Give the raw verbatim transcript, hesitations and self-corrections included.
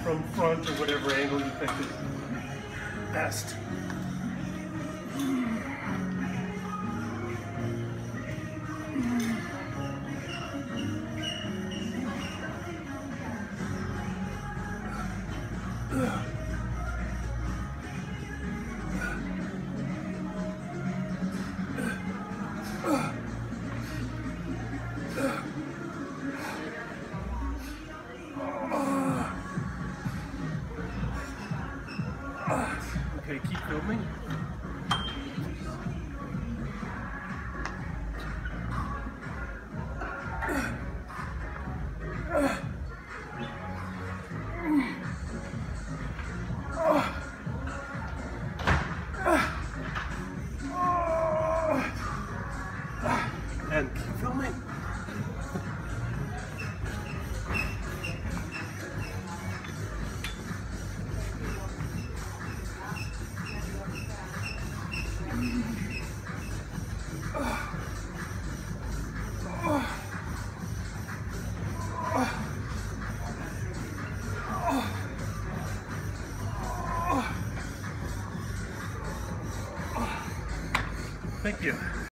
from front or whatever angle you think is best. Okay, keep filming. And keep filming. Thank you.